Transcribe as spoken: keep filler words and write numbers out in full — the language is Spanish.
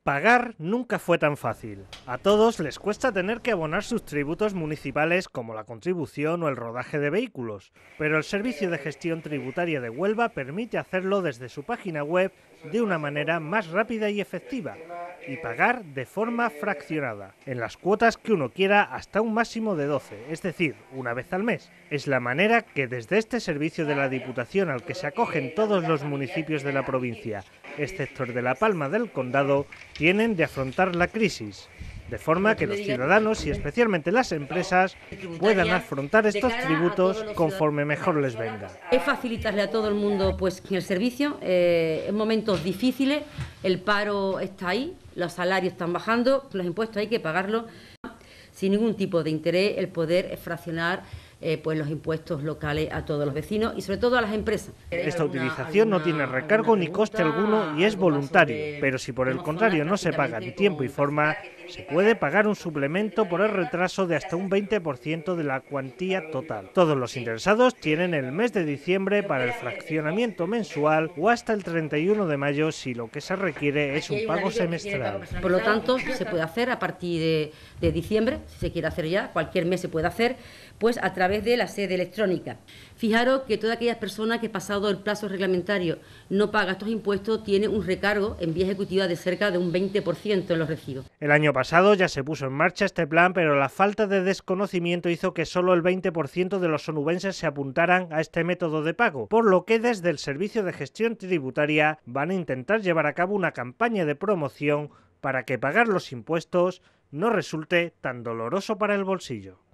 Pagar nunca fue tan fácil. A todos les cuesta tener que abonar sus tributos municipales como la contribución o el rodaje de vehículos, pero el Servicio de Gestión Tributaria de Huelva permite hacerlo desde su página web de una manera más rápida y efectiva y pagar de forma fraccionada, en las cuotas que uno quiera hasta un máximo de doce, es decir, una vez al mes. Es la manera que desde este servicio de la Diputación al que se acogen todos los municipios de la provincia, excepto el de La Palma del Condado, tienen de afrontar la crisis, de forma que los ciudadanos y especialmente las empresas puedan afrontar estos tributos conforme mejor les venga. Es facilitarle a todo el mundo pues el servicio, eh, en momentos difíciles, el paro está ahí, los salarios están bajando, los impuestos hay que pagarlos sin ningún tipo de interés, el poder fraccionar Eh, pues los impuestos locales a todos los vecinos y sobre todo a las empresas. Esta utilización no tiene recargo ni coste alguno y es voluntario, pero si por el contrario no se paga en tiempo y forma, se puede pagar un suplemento por el retraso de hasta un veinte por ciento de la cuantía total. Todos los interesados tienen el mes de diciembre para el fraccionamiento mensual o hasta el treinta y uno de mayo si lo que se requiere es un pago semestral. Por lo tanto, se puede hacer a partir de, de diciembre, si se quiere hacer ya, cualquier mes se puede hacer, pues a través de la sede electrónica. Fijaros que todas aquellas personas que pasado el plazo reglamentario no pagan estos impuestos tienen un recargo en vía ejecutiva de cerca de un veinte por ciento en los recibos. El año pasado ya se puso en marcha este plan, pero la falta de desconocimiento hizo que solo el veinte por ciento de los onubenses se apuntaran a este método de pago, por lo que desde el Servicio de Gestión Tributaria van a intentar llevar a cabo una campaña de promoción para que pagar los impuestos no resulte tan doloroso para el bolsillo.